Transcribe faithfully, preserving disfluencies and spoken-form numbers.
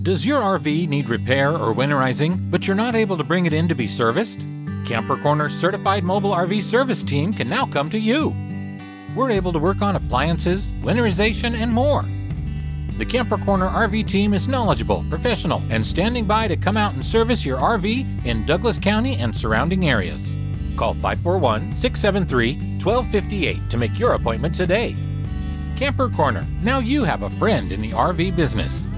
Does your R V need repair or winterizing, but you're not able to bring it in to be serviced? Kamper Korner's certified mobile R V service team can now come to you. We're able to work on appliances, winterization, and more. The Kamper Korner R V team is knowledgeable, professional, and standing by to come out and service your R V in Douglas County and surrounding areas. Call five four one, six seven three, one two five eight to make your appointment today. Kamper Korner, now you have a friend in the R V business.